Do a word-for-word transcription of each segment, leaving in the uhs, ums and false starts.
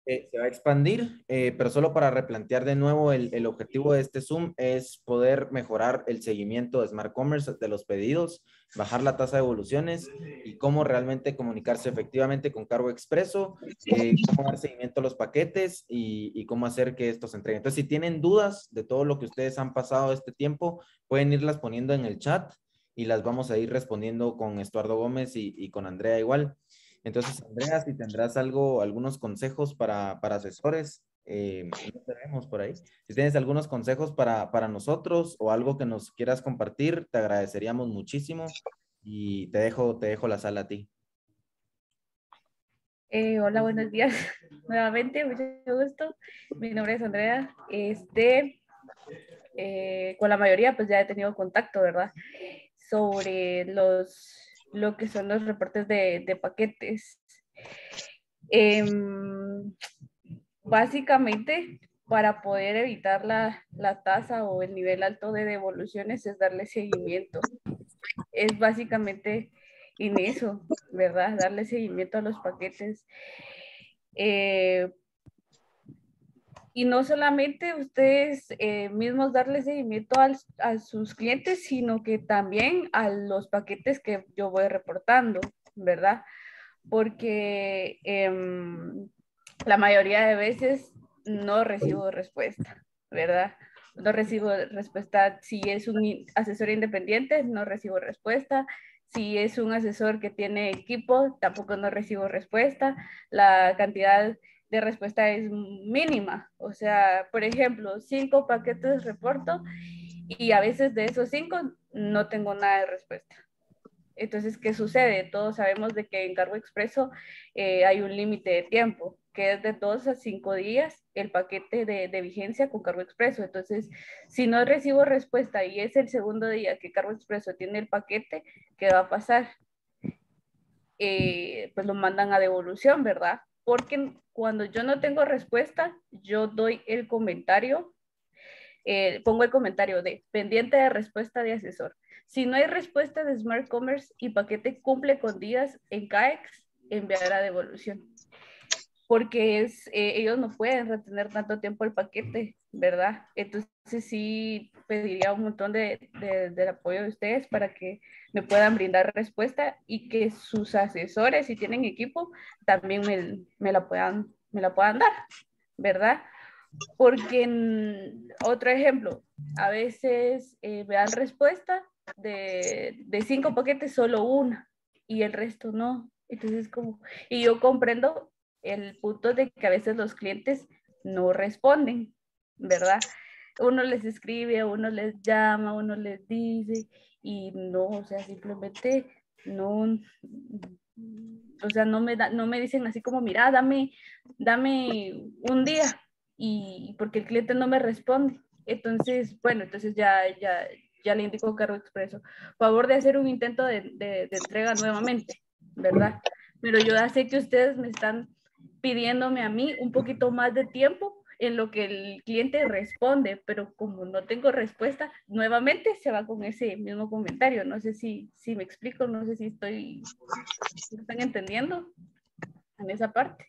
Eh, se va a expandir, eh, pero solo para replantear de nuevo, el, el objetivo de este Zoom es poder mejorar el seguimiento de Smart Commerce de los pedidos, bajar la tasa de evoluciones y cómo realmente comunicarse efectivamente con cargo expreso, eh, cómo dar seguimiento a los paquetes y, y cómo hacer que esto se entregue. Entonces, si tienen dudas de todo lo que ustedes han pasado este tiempo, pueden irlas poniendo en el chat y las vamos a ir respondiendo con Estuardo Gómez y, y con Andrea igual. Entonces, Andrea, si tendrás algo, algunos consejos para, para asesores, eh, no tenemos por ahí. Si tienes algunos consejos para, para nosotros o algo que nos quieras compartir, te agradeceríamos muchísimo y te dejo, te dejo la sala a ti. Eh, hola, buenos días. Nuevamente, mucho gusto. Mi nombre es Andrea. Este, eh, con la mayoría, pues ya he tenido contacto, ¿verdad? Sobre los, lo que son los reportes de, de paquetes. Eh, Básicamente, para poder evitar la, la tasa o el nivel alto de devoluciones es darle seguimiento. Es básicamente en eso, ¿verdad? Darle seguimiento a los paquetes. Eh, y no solamente ustedes eh, mismos darle seguimiento al, a sus clientes, sino que también a los paquetes que yo voy reportando, ¿verdad? Porque eh, la mayoría de veces no recibo respuesta, ¿verdad? No recibo respuesta. Si es un asesor independiente, no recibo respuesta. Si es un asesor que tiene equipo, tampoco no recibo respuesta. La cantidad de respuesta es mínima. O sea, por ejemplo, cinco paquetes reporto y a veces de esos cinco no tengo nada de respuesta. Entonces, ¿qué sucede? Todos sabemos de que en cargo expreso eh, hay un límite de tiempo, que es de dos a cinco días el paquete de, de, vigencia con cargo expreso. Entonces, si no recibo respuesta y es el segundo día que cargo expreso tiene el paquete, ¿qué va a pasar? Eh, pues lo mandan a devolución, ¿verdad? Porque cuando yo no tengo respuesta, yo doy el comentario, eh, pongo el comentario de pendiente de respuesta de asesor. Si no hay respuesta de Smart Commerce y paquete cumple con días en C A E X, enviar a devolución. Porque es, eh, ellos no pueden retener tanto tiempo el paquete, ¿verdad? Entonces sí pediría un montón de, de, del apoyo de ustedes para que me puedan brindar respuesta y que sus asesores, si tienen equipo, también me, me, la, puedan, me la puedan dar, ¿verdad? Porque en, otro ejemplo, a veces eh, me dan respuesta de, de cinco paquetes, solo una, y el resto no. Entonces, como, y yo comprendo el punto de que a veces los clientes no responden, ¿verdad? Uno les escribe, uno les llama, uno les dice, y no, o sea, simplemente no, o sea, no me, da, no me dicen así como, mira, dame, dame un día, y porque el cliente no me responde. Entonces, bueno, entonces ya, ya, ya le indico cargo expreso. Favor de hacer un intento de, de, de entrega nuevamente, ¿verdad? Pero yo ya sé que ustedes me están pidiéndome a mí un poquito más de tiempo en lo que el cliente responde, pero como no tengo respuesta, nuevamente se va con ese mismo comentario. No sé si, si me explico, no sé si estoy, si están entendiendo en esa parte.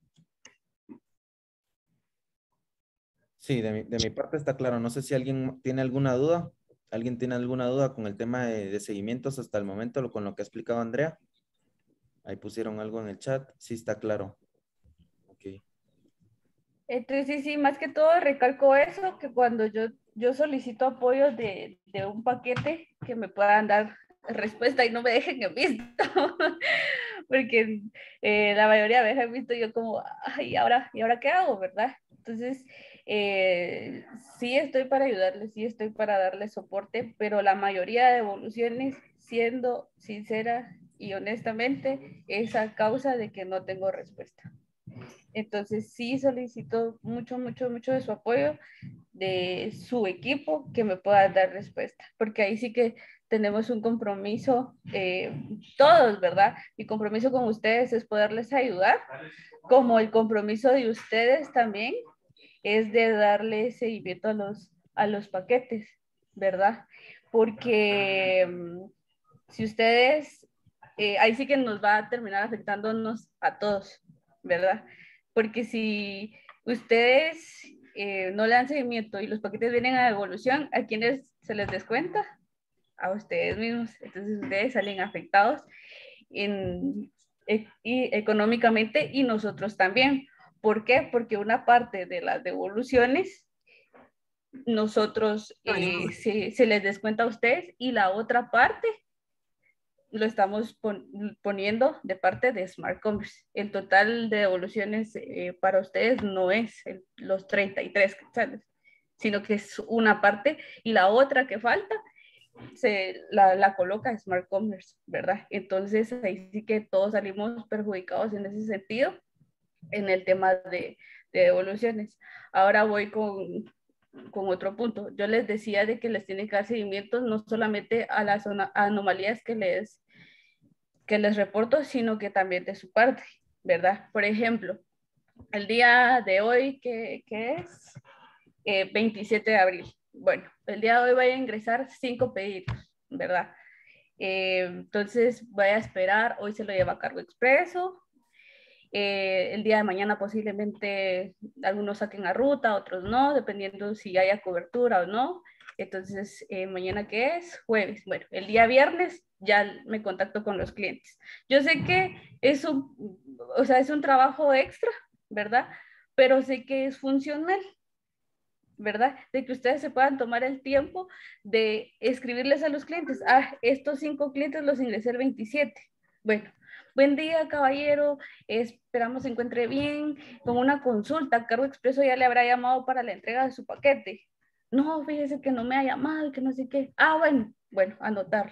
Sí, de mi, de mi parte está claro. No sé si alguien tiene alguna duda. ¿Alguien tiene alguna duda con el tema de, de seguimientos hasta el momento, lo, con lo que ha explicado Andrea? Ahí pusieron algo en el chat. Sí, está claro. Ok. Entonces, sí, sí, más que todo recalco eso, que cuando yo, yo solicito apoyo de, de un paquete, que me puedan dar respuesta y no me dejen en visto, porque eh, la mayoría de veces he visto yo como, ay, ¿ahora, ¿y ahora qué hago, verdad? Entonces, eh, sí estoy para ayudarles, sí estoy para darles soporte, pero la mayoría de evoluciones, siendo sincera y honestamente, es a causa de que no tengo respuesta. Entonces sí solicito mucho, mucho, mucho de su apoyo, de su equipo, que me pueda dar respuesta, porque ahí sí que tenemos un compromiso, eh, todos, ¿verdad? Mi compromiso con ustedes es poderles ayudar, como el compromiso de ustedes también es de darle seguimiento a los, a los paquetes, ¿verdad? Porque um, si ustedes, eh, ahí sí que nos va a terminar afectándonos a todos, ¿verdad? porque si ustedes eh, no le dan seguimiento y los paquetes vienen a devolución, ¿a quiénes se les descuenta? A ustedes mismos. Entonces ustedes salen afectados en, e, y económicamente y nosotros también. ¿Por qué? Porque una parte de las devoluciones nosotros eh, se, se les descuenta a ustedes y la otra parte lo estamos pon poniendo de parte de Smart Commerce. El total de devoluciones eh, para ustedes no es el, los treinta y tres quetzales, sino que es una parte y la otra que falta se la, la coloca Smart Commerce, ¿verdad? Entonces ahí sí que todos salimos perjudicados en ese sentido en el tema de, de devoluciones. Ahora voy con, con otro punto. Yo les decía de que les tienen que dar seguimiento no solamente a las anomalías que les que les reporto, sino que también de su parte, ¿verdad? Por ejemplo, el día de hoy, que, que es eh, veintisiete de abril. Bueno, el día de hoy voy a ingresar cinco pedidos, ¿verdad? Eh, entonces voy a esperar, hoy se lo lleva a cargo expreso, eh, el día de mañana posiblemente algunos saquen a ruta, otros no, dependiendo si haya cobertura o no. Entonces, eh, mañana ¿qué es? Jueves. Bueno, el día viernes ya me contacto con los clientes. Yo sé que es un, o sea, es un trabajo extra, ¿verdad? Pero sé que es funcional, ¿verdad? De que ustedes se puedan tomar el tiempo de escribirles a los clientes. Ah, estos cinco clientes los ingresé el veintisiete. Bueno, buen día, caballero. Esperamos se encuentre bien. Con una consulta, Cargo Expreso ya le habrá llamado para la entrega de su paquete. No, fíjese que no me ha llamado, que no sé qué. Ah, bueno, bueno, anotarlo.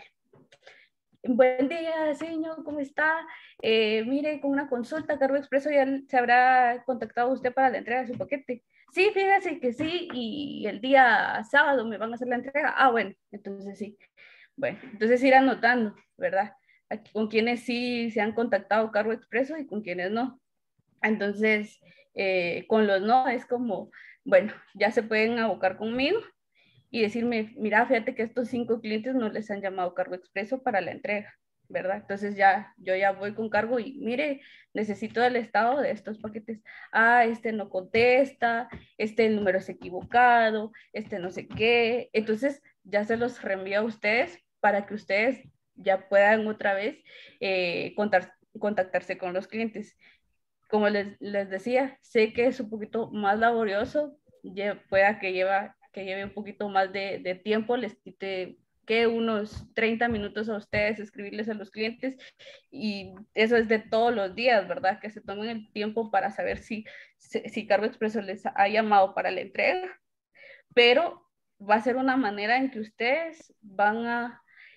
Buen día, señor, ¿cómo está? Eh, mire, con una consulta, Cargo Expreso ya se habrá contactado usted para la entrega de su paquete. Sí, fíjese que sí, y el día sábado me van a hacer la entrega. Ah, bueno, entonces sí. Bueno, entonces ir anotando, ¿verdad? Aquí, con quienes sí se han contactado Cargo Expreso y con quienes no. Entonces, eh, con los no es como, bueno, ya se pueden abocar conmigo y decirme, mira, fíjate que estos cinco clientes no les han llamado Cargo Expreso para la entrega, ¿verdad? Entonces ya, yo ya voy con cargo y mire, necesito el estado de estos paquetes. Ah, este no contesta, este el número es equivocado, este no sé qué. Entonces ya se los reenvío a ustedes para que ustedes ya puedan otra vez eh, contar, contactarse con los clientes. Como les, les decía, sé que es un poquito más laborioso, pueda que, lleva, que lleve un poquito más de, de tiempo, les quite que unos treinta minutos a ustedes escribirles a los clientes y eso es de todos los días, ¿verdad? Que se tomen el tiempo para saber si, si, si Cargo Expreso les ha llamado para la entrega, pero va a ser una manera en que ustedes van a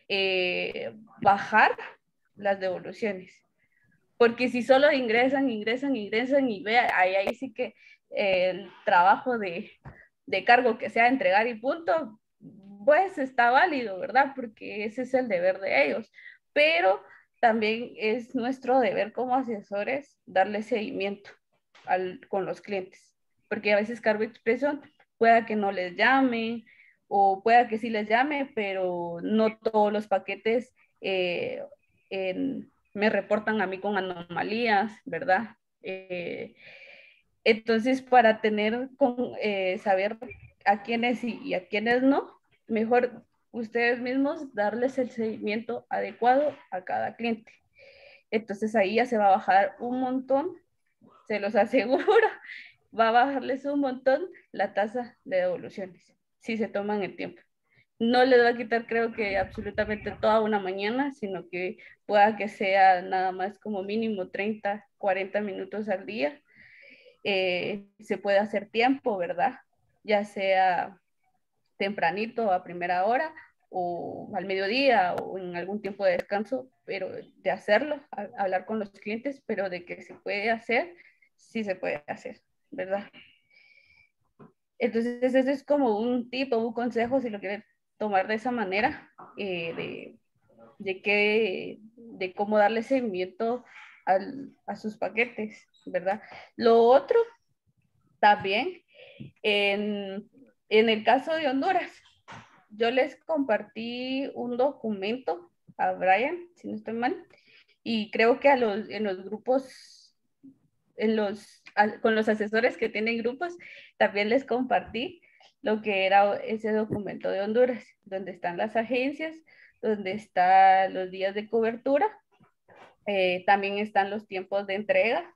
eh, bajar las devoluciones. Porque si solo ingresan, ingresan, ingresan y vea, ahí, ahí sí que eh, el trabajo de, de cargo que sea entregar y punto, pues está válido, ¿verdad? Porque ese es el deber de ellos. Pero también es nuestro deber como asesores darle seguimiento al, con los clientes. Porque a veces Cargo Expreso pueda que no les llame o pueda que sí les llame, pero no todos los paquetes eh, en me reportan a mí con anomalías, ¿verdad? Eh, entonces, para tener, con, eh, saber a quiénes sí y a quiénes no, mejor ustedes mismos darles el seguimiento adecuado a cada cliente. Entonces ahí ya se va a bajar un montón, se los aseguro, va a bajarles un montón la tasa de devoluciones, si se toman el tiempo. No les va a quitar, creo que absolutamente toda una mañana, sino que pueda que sea nada más como mínimo treinta, cuarenta minutos al día. Eh, se puede hacer tiempo, ¿verdad? Ya sea tempranito a primera hora o al mediodía o en algún tiempo de descanso, pero de hacerlo, a, hablar con los clientes, pero de que se puede hacer, sí se puede hacer, ¿verdad? Entonces, ese es como un tip o un consejo, si lo quieren tomar de esa manera, eh, de, de, qué, de cómo darle seguimiento al, a sus paquetes, ¿verdad? Lo otro, también, en, en el caso de Honduras, yo les compartí un documento a Brian, si no estoy mal, y creo que a los, en los grupos en los, con los asesores que tienen grupos, también les compartí lo que era ese documento de Honduras, donde están las agencias, donde están los días de cobertura, eh, también están los tiempos de entrega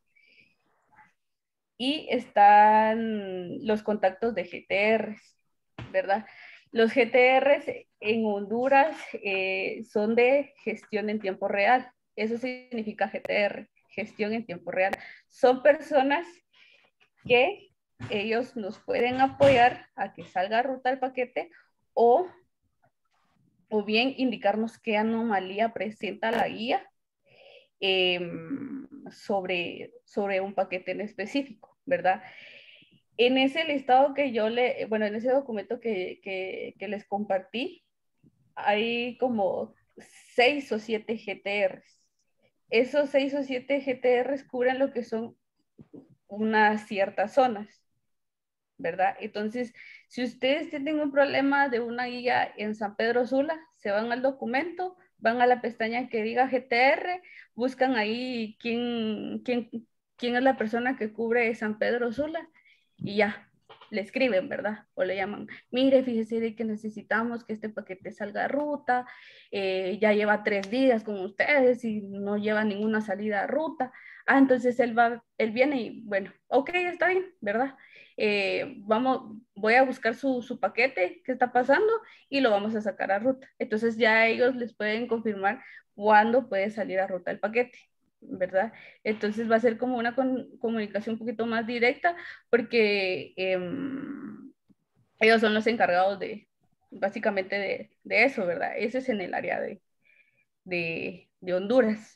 y están los contactos de G T Rs, ¿verdad? Los G T Rs en Honduras eh, son de gestión en tiempo real. Eso significa G T R, gestión en tiempo real. Son personas que ellos nos pueden apoyar a que salga a ruta el paquete o, o bien indicarnos qué anomalía presenta la guía eh, sobre, sobre un paquete en específico, ¿verdad? En ese listado que yo le, bueno, en ese documento que, que, que les compartí, hay como seis o siete G T Rs. Esos seis o siete G T Rs cubren lo que son unas ciertas zonas, ¿verdad? Entonces, si ustedes tienen un problema de una guía en San Pedro Sula, se van al documento, van a la pestaña que diga G T R, buscan ahí quién, quién, quién es la persona que cubre San Pedro Sula y ya, le escriben, ¿verdad? O le llaman, mire, fíjese de que necesitamos que este paquete salga a ruta, eh, ya lleva tres días con ustedes y no lleva ninguna salida a ruta. Ah, entonces él va, él viene y bueno, ok, está bien, ¿verdad? Eh, vamos, voy a buscar su, su paquete, qué está pasando y lo vamos a sacar a ruta. Entonces ya ellos les pueden confirmar cuándo puede salir a ruta el paquete, ¿verdad? Entonces va a ser como una con, comunicación un poquito más directa porque eh, ellos son los encargados de, básicamente de, de, eso, ¿verdad? Ese es en el área de, de, de Honduras.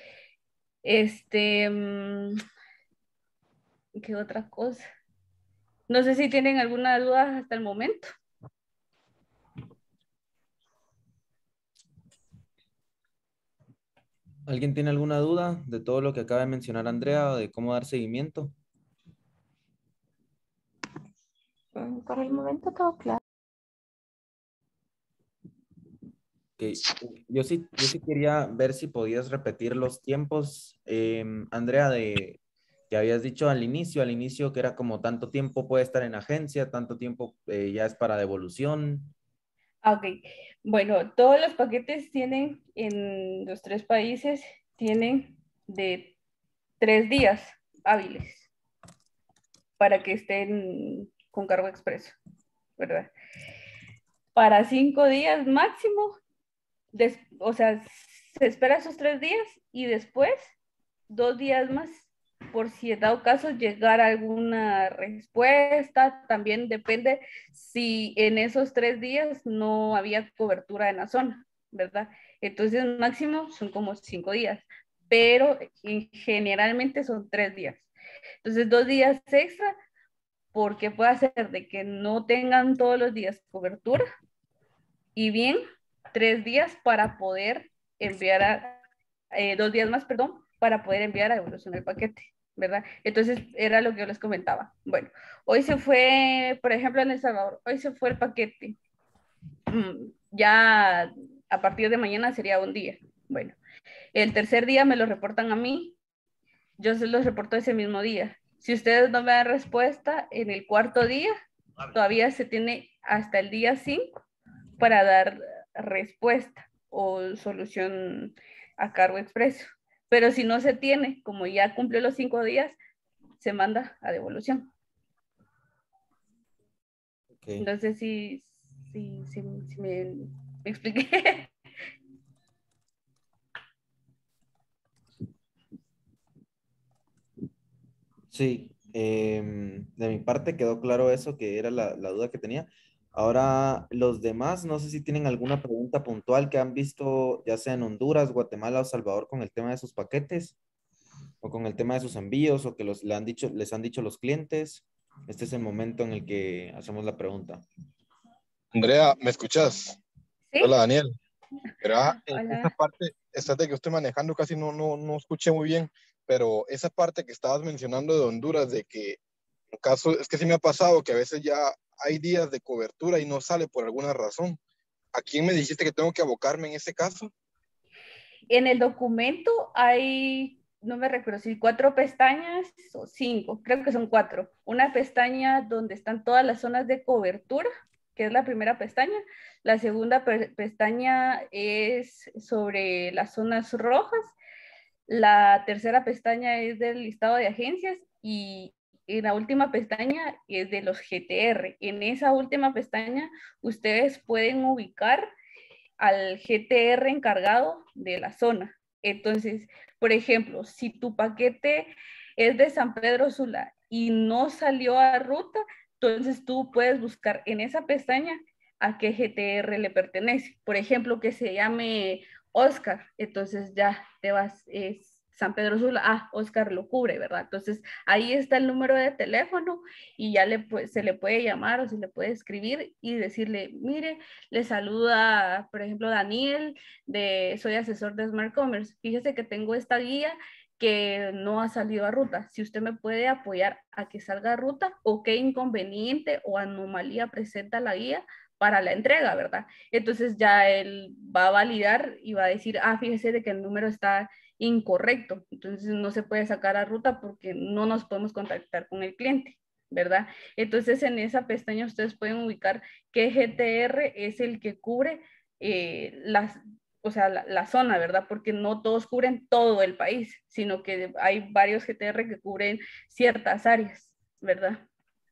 Este, ¿qué otra cosa? No sé si tienen alguna duda hasta el momento. ¿Alguien tiene alguna duda de todo lo que acaba de mencionar Andrea o de cómo dar seguimiento? Por el momento todo claro. Okay. Yo sí, yo sí quería ver si podías repetir los tiempos, eh, Andrea, de que habías dicho al inicio, al inicio que era como tanto tiempo puede estar en agencia, tanto tiempo eh, ya es para devolución. Ok, bueno, todos los paquetes tienen en los tres países, tienen de tres días hábiles para que estén con cargo expreso, ¿verdad? Para cinco días máximo, des, o sea, se espera esos tres días y después dos días más por si en dado caso llegar a alguna respuesta. También depende si en esos tres días no había cobertura en la zona, ¿verdad? Entonces máximo son como cinco días, pero generalmente son tres días. Entonces dos días extra porque puede ser de que no tengan todos los días cobertura y bien tres días para poder enviar a, eh, dos días más, perdón, para poder enviar a devolución el paquete, ¿verdad? Entonces era lo que yo les comentaba. Bueno, hoy se fue, por ejemplo, en El Salvador, hoy se fue el paquete. Mm, ya a partir de mañana sería un día. Bueno, el tercer día me lo reportan a mí, yo se los reporto ese mismo día. Si ustedes no me dan respuesta en el cuarto día, todavía se tiene hasta el día cinco para dar respuesta o solución a cargo expreso. Pero si no se tiene, como ya cumplió los cinco días, se manda a devolución. Okay. No sé si, si, si, si me, me expliqué. Sí, em, de mi parte quedó claro eso, que era la, la duda que tenía. Ahora, los demás, no sé si tienen alguna pregunta puntual que han visto, ya sea en Honduras, Guatemala o Salvador, con el tema de sus paquetes o con el tema de sus envíos o que los, le han dicho, les han dicho los clientes. Este es el momento en el que hacemos la pregunta. Andrea, ¿me escuchas? Hola, ¿Sí? Daniel. Verá, eh, esa Hola. parte, esta de que estoy manejando casi no, no, no escuché muy bien, pero esa parte que estabas mencionando de Honduras, de que en caso, es que sí me ha pasado que a veces ya hay días de cobertura y no sale por alguna razón. ¿A quién me dijiste que tengo que abocarme en ese caso? En el documento hay no me recuerdo si cuatro pestañas o cinco, creo que son cuatro. Una pestaña donde están todas las zonas de cobertura, que es la primera pestaña. La segunda pe pestaña es sobre las zonas rojas. La tercera pestaña es del listado de agencias y en la última pestaña es de los G T R. En esa última pestaña ustedes pueden ubicar al G T R encargado de la zona. Entonces, por ejemplo, si tu paquete es de San Pedro Sula y no salió a ruta, entonces tú puedes buscar en esa pestaña a qué G T R le pertenece. Por ejemplo, que se llame Oscar, entonces ya te vas, es San Pedro Sula, ah, Oscar lo cubre, ¿verdad? Entonces ahí está el número de teléfono y ya le, se le puede llamar o se le puede escribir y decirle, mire, le saluda, por ejemplo, Daniel, de soy asesor de Smart Commerce. Fíjese que tengo esta guía que no ha salido a ruta. Si usted me puede apoyar a que salga a ruta o qué inconveniente o anomalía presenta la guía para la entrega, ¿verdad? Entonces ya él va a validar y va a decir, ah, fíjese de que el número está incorrecto, entonces no se puede sacar a ruta porque no nos podemos contactar con el cliente, ¿verdad? Entonces en esa pestaña ustedes pueden ubicar qué G T R es el que cubre eh, las, o sea, la, la zona, ¿verdad? Porque no todos cubren todo el país, sino que hay varios G T R que cubren ciertas áreas, ¿verdad?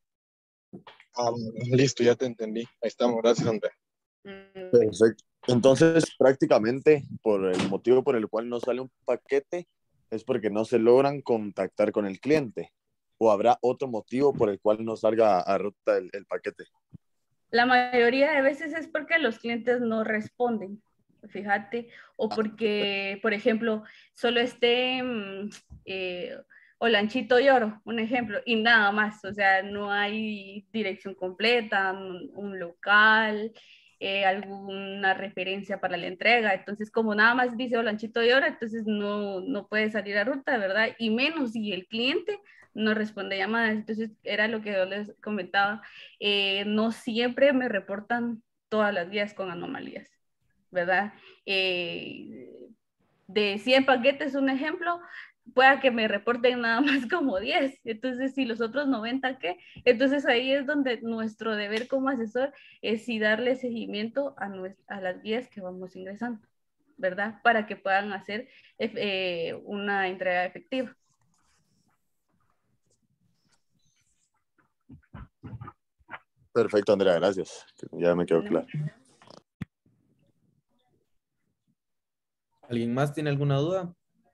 Ah, listo, ya te entendí. Ahí estamos, gracias, Andrea. Mm. Perfecto. Entonces, prácticamente, por el motivo por el cual no sale un paquete, es porque no se logran contactar con el cliente. ¿O habrá otro motivo por el cual no salga a ruta el, el paquete? La mayoría de veces es porque los clientes no responden, fíjate, o porque, por ejemplo, solo esté eh, Olanchito y Oro, un ejemplo, y nada más, o sea, no hay dirección completa, un, un local, eh, alguna referencia para la entrega, entonces como nada más dice Olanchito y Oro, entonces no, no puede salir a ruta, ¿verdad? Y menos si el cliente no responde llamadas, entonces era lo que yo les comentaba. Eh, no siempre me reportan todas las guías con anomalías, ¿verdad? Eh, de cien paquetes, un ejemplo, pueda que me reporten nada más como diez. Entonces, si los otros noventa, ¿qué? Entonces ahí es donde nuestro deber como asesor es si darle seguimiento a, a las guías que vamos ingresando, ¿verdad? Para que puedan hacer eh, una entrega efectiva. Perfecto, Andrea, gracias. Ya me quedó claro. ¿Alguien más tiene alguna duda?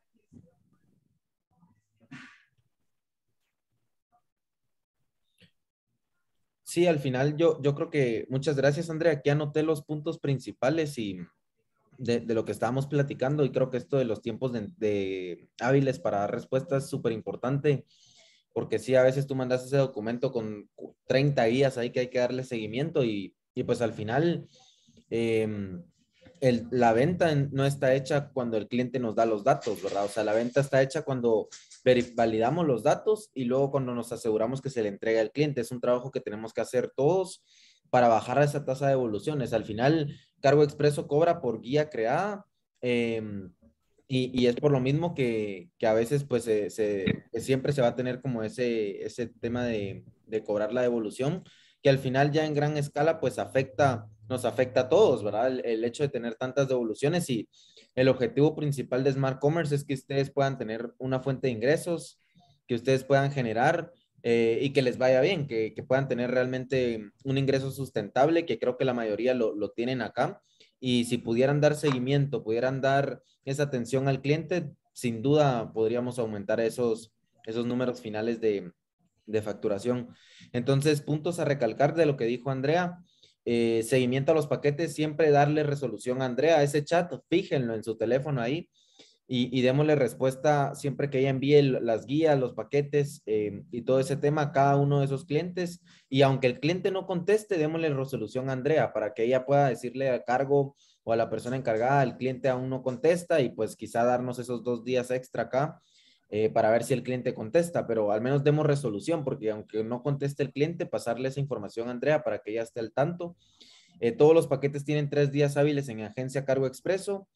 Sí, al final yo, yo creo que, muchas gracias, Andrea. Aquí anoté los puntos principales y de, de lo que estábamos platicando y creo que esto de los tiempos de, de hábiles para dar respuestas es súper importante porque sí, a veces tú mandas ese documento con treinta guías ahí que hay que darle seguimiento y, y pues al final eh, el, la venta no está hecha cuando el cliente nos da los datos, ¿verdad? O sea, la venta está hecha cuando validamos los datos y luego cuando nos aseguramos que se le entrega al cliente. Es un trabajo que tenemos que hacer todos para bajar esa tasa de evoluciones. Al final, Cargo Expreso cobra por guía creada eh, y, y, es por lo mismo que, que a veces pues se, se, que siempre se va a tener como ese, ese tema de, de cobrar la devolución, que al final ya en gran escala pues afecta, nos afecta a todos, ¿verdad? El, el hecho de tener tantas devoluciones y el objetivo principal de Smart Commerce es que ustedes puedan tener una fuente de ingresos, que ustedes puedan generar eh, y que les vaya bien, que, que, puedan tener realmente un ingreso sustentable, que creo que la mayoría lo, lo tienen acá. Y si pudieran dar seguimiento, pudieran dar esa atención al cliente, sin duda podríamos aumentar esos, esos números finales de, de facturación. Entonces, puntos a recalcar de lo que dijo Andrea. Eh, seguimiento a los paquetes, siempre darle resolución a Andrea. Ese chat, fíjenlo en su teléfono ahí y, y démosle respuesta siempre que ella envíe las guías, los paquetes eh, y todo ese tema a cada uno de esos clientes. Y aunque el cliente no conteste, démosle resolución a Andrea para que ella pueda decirle al cargo o a la persona encargada, el cliente aún no contesta y pues quizá darnos esos dos días extra acá eh, para ver si el cliente contesta, pero al menos demos resolución porque aunque no conteste el cliente, pasarle esa información a Andrea para que ella esté al tanto. Eh, todos los paquetes tienen tres días hábiles en Agencia Cargo Expreso.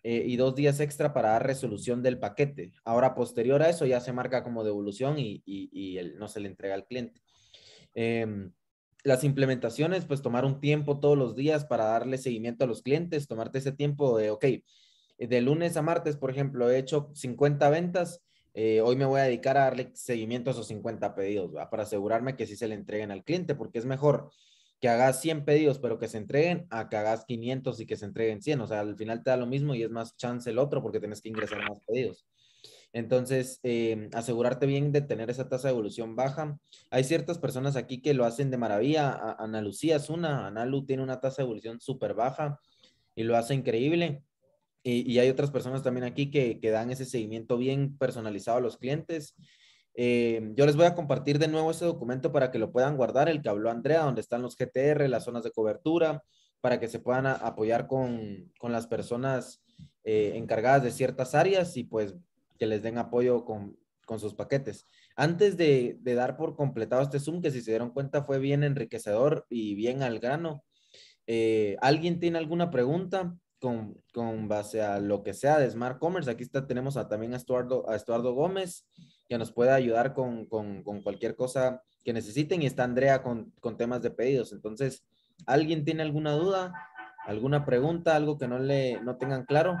eh, y dos días extra para dar resolución del paquete. Ahora, posterior a eso, ya se marca como devolución y, y, y el, no se le entrega al cliente. Eh, las implementaciones, pues tomar un tiempo todos los días para darle seguimiento a los clientes, tomarte ese tiempo de, ok, de lunes a martes, por ejemplo, he hecho cincuenta ventas, eh, hoy me voy a dedicar a darle seguimiento a esos cincuenta pedidos, ¿verdad? Para asegurarme que sí se le entreguen al cliente, porque es mejor que hagas cien pedidos, pero que se entreguen, a que hagas quinientos y que se entreguen cien. O sea, al final te da lo mismo y es más chance el otro porque tienes que ingresar más pedidos. Entonces, eh, asegurarte bien de tener esa tasa de evolución baja. Hay ciertas personas aquí que lo hacen de maravilla. A Ana Lucía es una, Ana Lu tiene una tasa de evolución súper baja y lo hace increíble. Y, y hay otras personas también aquí que, que dan ese seguimiento bien personalizado a los clientes. Eh, yo les voy a compartir de nuevo ese documento para que lo puedan guardar, el que habló Andrea, donde están los G T R, las zonas de cobertura, para que se puedan a, apoyar con, con las personas eh, encargadas de ciertas áreas y pues que les den apoyo con, con sus paquetes. Antes de, de dar por completado este Zoom, que si se dieron cuenta fue bien enriquecedor y bien al grano, eh, ¿alguien tiene alguna pregunta con, con base a lo que sea de Smart Commerce? Aquí está, tenemos a, también a Estuardo, a Estuardo Gómez, que nos puede ayudar con, con, con cualquier cosa que necesiten, y está Andrea con, con temas de pedidos. Entonces, ¿alguien tiene alguna duda, alguna pregunta, algo que no le no tengan claro?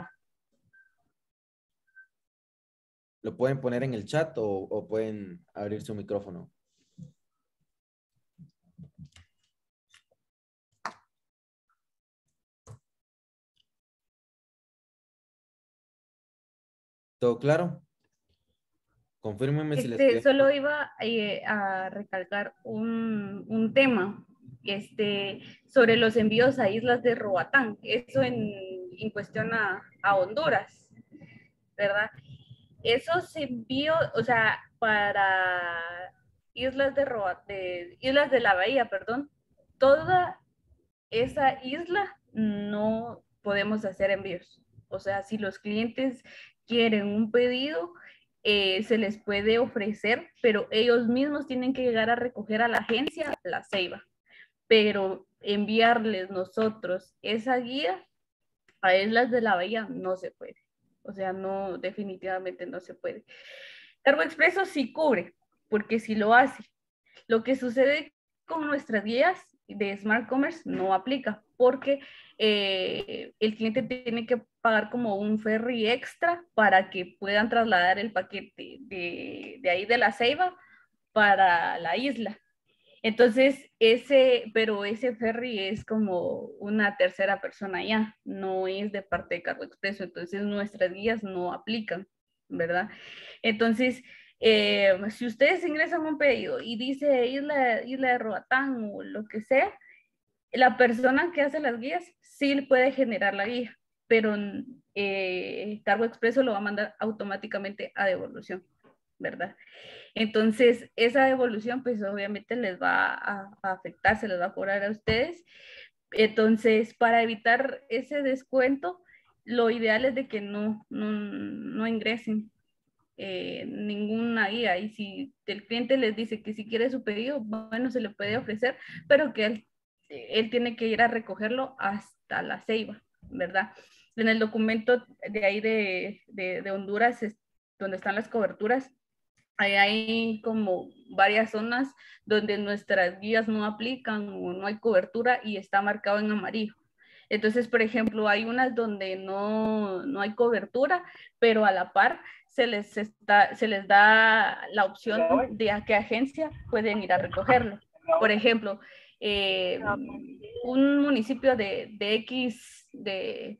Lo pueden poner en el chat o, o pueden abrir su micrófono. ¿Todo claro? Confírmenme si les Este, quedé. solo iba eh, a recalcar un, un tema este, sobre los envíos a islas de Roatán, eso en, en cuestión a, a Honduras, ¿verdad? Esos envíos, o sea, para islas de, Roa, de islas de la Bahía, perdón, toda esa isla no podemos hacer envíos. O sea, si los clientes quieren un pedido, eh, se les puede ofrecer, pero ellos mismos tienen que llegar a recoger a la agencia La Ceiba. Pero enviarles nosotros esa guía a Islas de la Bahía no se puede. O sea, no, definitivamente no se puede. Cargo Expreso sí cubre, porque sí lo hace. Lo que sucede con nuestras guías de Smart Commerce no aplica, porque eh, el cliente tiene que pagar como un ferry extra para que puedan trasladar el paquete de, de ahí de La Ceiba para la isla. Entonces, ese, pero ese ferry es como una tercera persona ya, no es de parte de Cargo Expreso, entonces nuestras guías no aplican, ¿verdad? Entonces, eh, si ustedes ingresan un pedido y dice Isla, Isla de Roatán o lo que sea, la persona que hace las guías sí puede generar la guía, pero eh, Cargo Expreso lo va a mandar automáticamente a devolución, ¿verdad? Entonces, esa devolución, pues obviamente les va a, a afectar, se les va a cobrar a ustedes. Entonces, para evitar ese descuento, lo ideal es de que no, no, no ingresen eh, ninguna guía. Y si el cliente les dice que si quiere su pedido, bueno, se le puede ofrecer, pero que él, él tiene que ir a recogerlo hasta La Ceiba, ¿verdad? En el documento de ahí de, de, de Honduras, es donde están las coberturas, ahí hay como varias zonas donde nuestras guías no aplican o no hay cobertura y está marcado en amarillo. Entonces, por ejemplo, hay unas donde no, no hay cobertura, pero a la par se les, está, se les da la opción de a qué agencia pueden ir a recogerlo. Por ejemplo, eh, un municipio de, de X, de,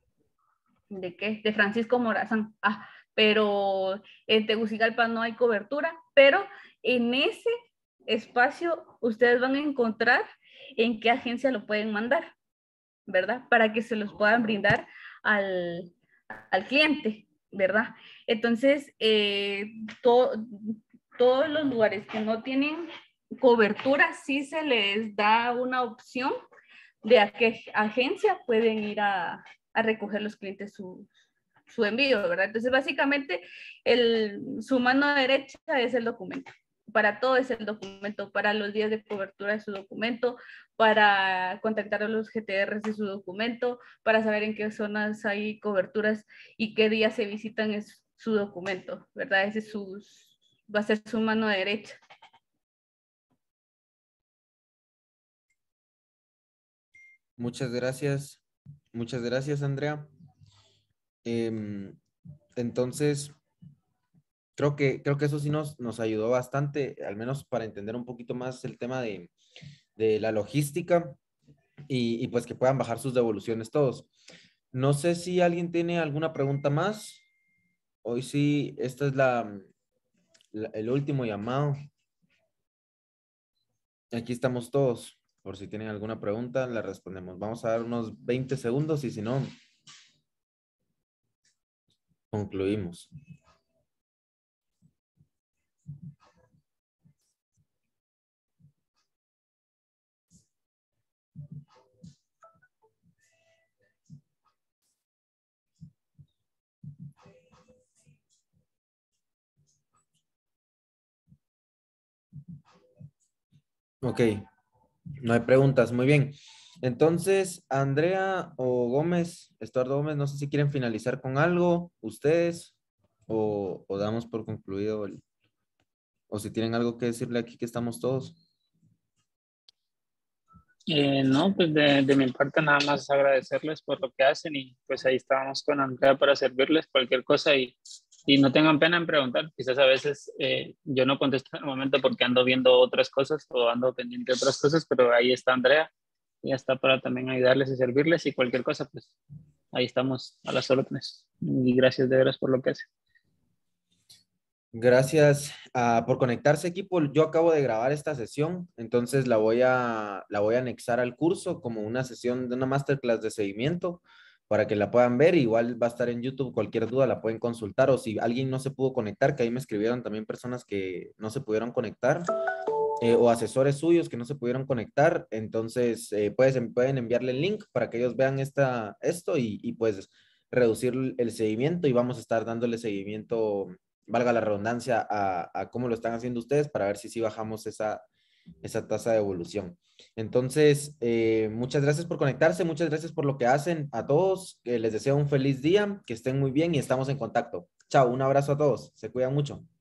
¿de qué? De Francisco Morazán. Ah, pero en Tegucigalpa no hay cobertura, pero en ese espacio ustedes van a encontrar en qué agencia lo pueden mandar, ¿verdad? Para que se los puedan brindar al, al cliente, ¿verdad? Entonces, eh, to, todos los lugares que no tienen cobertura, sí se les da una opción de a qué agencia pueden ir a, a recoger los clientes su, su envío, ¿verdad? Entonces, básicamente, el, su mano derecha es el documento. para todo es el documento, para los días de cobertura de su documento, para contactar a los G T Rs de su documento, para saber en qué zonas hay coberturas y qué días se visitan es su documento, ¿verdad? Ese es su, va a ser su mano derecha. Muchas gracias. Muchas gracias, Andrea. Eh, entonces, creo que, creo que eso sí nos, nos ayudó bastante, al menos para entender un poquito más el tema de, de la logística y, y pues que puedan bajar sus devoluciones todos. No sé si alguien tiene alguna pregunta más. Hoy sí, esta es la, la el último llamado. Aquí estamos todos. Por si tienen alguna pregunta, la respondemos. Vamos a dar unos veinte segundos y si no, concluimos. Ok, no hay preguntas. Muy bien. Entonces, Andrea o Gómez, Estuardo Gómez, no sé si quieren finalizar con algo, ustedes, o, o damos por concluido, el, o si tienen algo que decirle aquí que estamos todos. Eh, no, pues de, de mi parte nada más agradecerles por lo que hacen y pues ahí estábamos con Andrea para servirles cualquier cosa y, y no tengan pena en preguntar. Quizás a veces eh, yo no contesto en el momento porque ando viendo otras cosas o ando pendiente de otras cosas, pero ahí está Andrea y ya está para también ayudarles y servirles y cualquier cosa, pues ahí estamos a las órdenes. Y gracias de veras por lo que hacen. Gracias uh, por conectarse, equipo. Yo acabo de grabar esta sesión, entonces la voy, a, la voy a anexar al curso como una sesión de una masterclass de seguimiento para que la puedan ver. Igual va a estar en YouTube, cualquier duda la pueden consultar o si alguien no se pudo conectar, que ahí me escribieron también personas que no se pudieron conectar eh, o asesores suyos que no se pudieron conectar, entonces eh, puedes, pueden enviarle el link para que ellos vean esta, esto y, y pues reducir el seguimiento y vamos a estar dándole seguimiento, valga la redundancia, a, a cómo lo están haciendo ustedes para ver si sí bajamos esa, esa tasa de evolución. Entonces, eh, muchas gracias por conectarse, muchas gracias por lo que hacen a todos, eh, les deseo un feliz día, que estén muy bien y estamos en contacto. Chao, un abrazo a todos, se cuidan mucho.